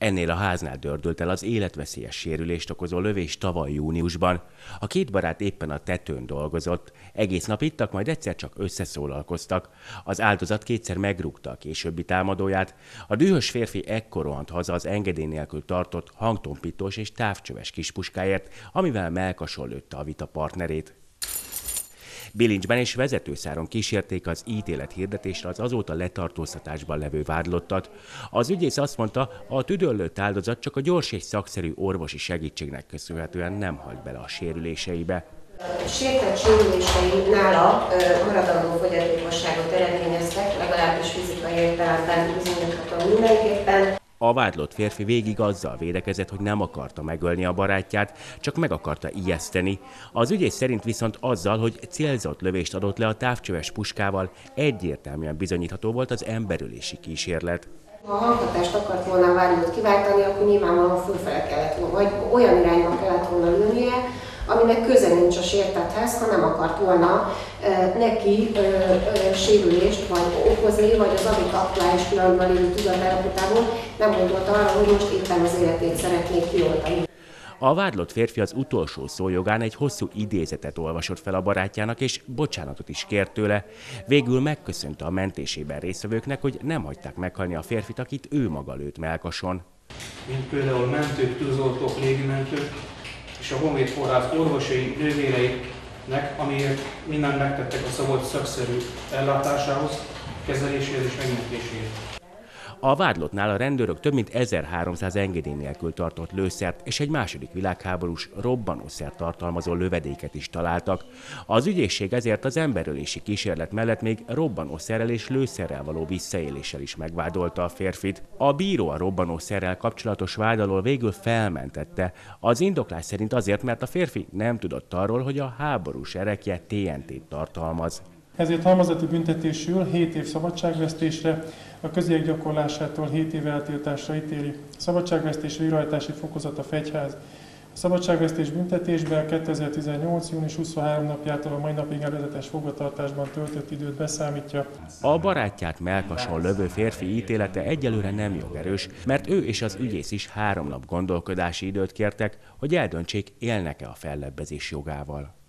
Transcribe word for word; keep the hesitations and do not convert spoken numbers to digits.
Ennél a háznál dördült el az életveszélyes sérülést okozó lövés tavaly júniusban. A két barát éppen a tetőn dolgozott, egész nap ittak, majd egyszer csak összeszólalkoztak. Az áldozat kétszer megrúgta a későbbi támadóját. A dühös férfi ekkor rohant haza az engedély nélkül tartott hangtompítós és távcsöves kispuskáért, amivel mellkason lőtte a vita partnerét. Bilincsben és vezetőszáron kísérték az ítélethirdetésre az azóta letartóztatásban levő vádlottat. Az ügyész azt mondta, a tüdőrlött áldozat csak a gyors és szakszerű orvosi segítségnek köszönhetően nem halt bele a sérüléseibe. A sértett sérülései nála maradandó fogyatékosságot eredményeztek, legalábbis fizikai értelemben bizonyíthatóan mindenképpen. A vádlott férfi végig azzal védekezett, hogy nem akarta megölni a barátját, csak meg akarta ijeszteni. Az ügyész szerint viszont azzal, hogy célzott lövést adott le a távcsöves puskával, egyértelműen bizonyítható volt az emberölési kísérlet. Ha a hanghatást akart volna a vádlott kiváltani, akkor nyilvánvalóan fölfele kellett volna, vagy olyan irányba kellett volna lőnie, aminek köze nincs a sértetthez, ha nem akart volna e, neki e, e, sérülést vagy okozni, vagy az adott aktuális pillanatban lévő tudatállapotából nem gondolt arra, hogy most éppen az életét szeretnék kioltani. A vádlott férfi az utolsó szó jogán egy hosszú idézetet olvasott fel a barátjának, és bocsánatot is kért tőle. Végül megköszönte a mentésében résztvevőknek, hogy nem hagyták meghalni a férfit, akit ő maga lőtt mellkason. Mint például mentők, tűzoltók, légimentők, és a Honvéd Kórház orvosi nővéreinek, amiért mindent megtettek a szabad szakszerű ellátásához, kezeléséhez és megmentéséhez. A vádlottnál a rendőrök több mint ezerháromszáz engedély nélkül tartott lőszert és egy második világháborús robbanószert tartalmazó lövedéket is találtak. Az ügyészség ezért az emberölési kísérlet mellett még robbanószerrel és lőszerrel való visszaéléssel is megvádolta a férfit. A bíró a robbanószerrel kapcsolatos vád alól végül felmentette. Az indoklás szerint azért, mert a férfi nem tudott arról, hogy a háborús erekje té en té-t tartalmaz. Ezért halmazati büntetésül hét év szabadságvesztésre, a közérdek gyakorlásától hét év eltiltásra ítéli. A szabadságvesztés végrehajtási fokozat a fegyház. A szabadságvesztés büntetésben kétezer-tizennyolc. június huszonharmadika napjától a mai napig előzetes fogvatartásban töltött időt beszámítja. A barátját mellkason lövő férfi ítélete egyelőre nem jogerős, mert ő és az ügyész is három nap gondolkodási időt kértek, hogy eldöntsék, élnek-e a fellebbezés jogával.